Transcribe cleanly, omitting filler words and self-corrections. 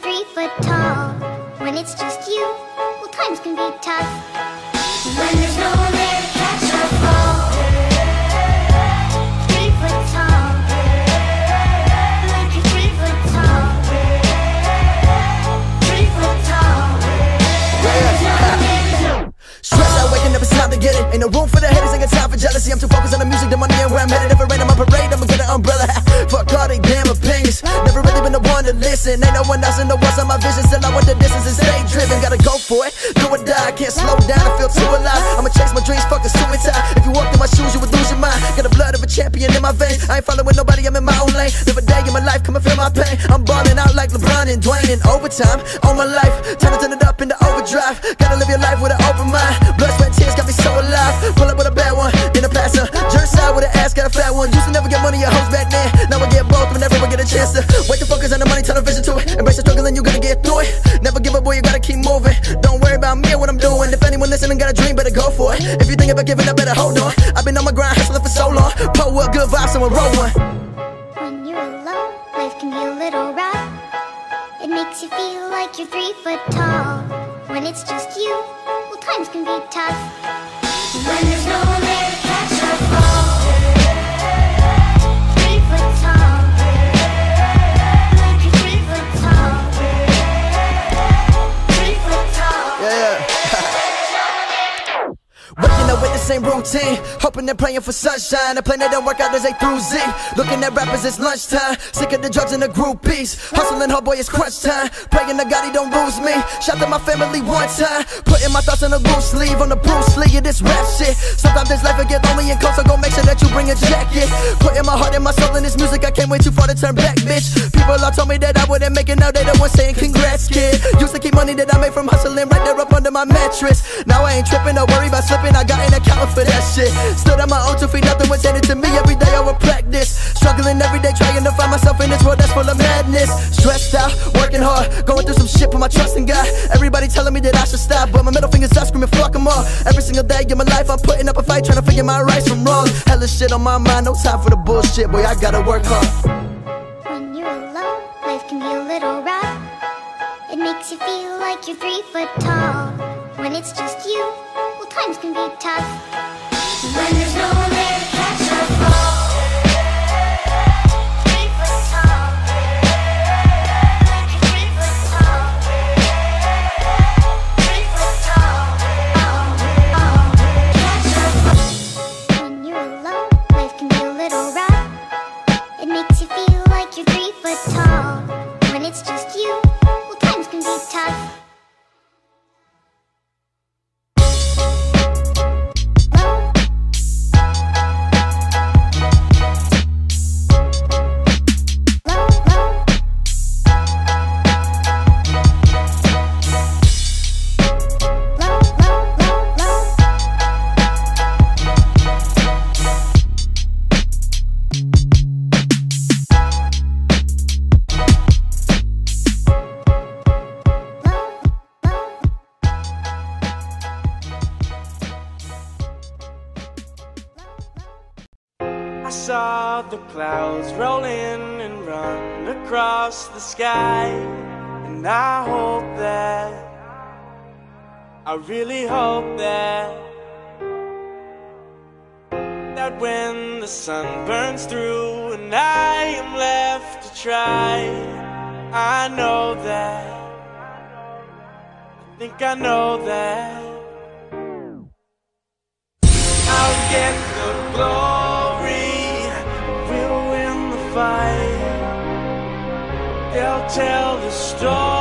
3 foot tall. When it's just you, well, times can be tough. When there's no one there to catch or fall. 3 foot tall. Like you're 3 foot tall. 3 foot tall. When there's no one there to stressed out, waking up, it's time to get it. Ain't no room for the haters, ain't got time for jealousy. I'm too focused on the music, the money, and where I'm headed. If it rain on my parade, I'ma get an umbrella. Fuck all they damn opinions. Never really been the one to listen. Ain't no one else in the world on my vision. Still I want the distance and stay driven. Gotta go for it, do or die. Can't slow down, I feel too alive. I'ma chase my dreams, fuck the suicide. If you walked in my shoes, you would lose your mind. Got the blood of a champion in my veins. I ain't following nobody, I'm in my own lane. Live a day in my life, come and feel my pain. I'm balling out like LeBron and Dwayne in overtime. On my life, turn it up into overdrive. Gotta live your life with an open mind. Blood, sweat, tears got me so alive. Pull up with a bad one in a passer. Jerk side with an ass, got a fat one. Used to never get money or hoes back then. Now I get both whenever I get a chance to. Wait to focus on the money, turn the vision to it. Embrace the struggle and you gonna get through it. Never give up, boy, you gotta keep moving. Don't worry about me or what I'm doing. If anyone listening got a dream, better go for it. If you think about giving up, better hold on. I've been on my grind, hustling for so long. Pull up, good vibes, someone roll one. When you're alone, life can be a little rough. It makes you feel like you're 3 foot tall. When it's just you, well, times can be tough. When there's no one there to catch or fall. 3 foot tall. Like you're 3 foot tall. 3 foot tall. Yeah. Waking up with the same routine, hoping and praying for sunshine. A plan that don't work out as A through Z. Looking at rappers, it's lunchtime. Sick of the drugs and the groupies. Hustling hard, boy, it's crunch time. Praying to God he don't lose me. Shout to my family one time. Putting my thoughts on a loose sleeve. On the Bruce Lee of this rap shit. Sometimes this life will get lonely and cold, so go make sure that you bring a jacket. Putting my heart and my soul in this music, I can't wait too far to turn back, bitch. People all told me that I wouldn't make it, now they the ones saying congrats, kid. Used to keep money that I made from hustling right there up under my mattress. Now I ain't tripping, don't worry about slipping, I got an account for that shit. Stood on my own 2 feet, nothing was handed to me. Every day I would practice, struggling every day, trying to find myself in this world that's full of madness. Stressed out, working hard, going through some shit, put my trust in God. Everybody telling me that I should stop, but my middle finger's up, screaming fuck them all. Every single day in my life I'm putting up a fight, trying to figure my rights from wrong. Hella shit on my mind, no time for the bullshit, boy, I gotta work hard. When you're alone, life can be a little rough. It makes you feel like you're 3 foot tall. When it's just you, well, times can be tough. When there's no one there to catch or fall. 3 foot tall. Like you're 3 foot tall. 3 foot tall. Catch or fall. When you're alone, life can be a little rough. It makes you feel like you're 3 foot tall. When it's just you, well, times can be tough. I saw the clouds roll in and run across the sky, and I hope that, I really hope that when the sun burns through and I am left to try, I know that, I think I know that I'll get the glory, we'll win the fight. They'll tell the story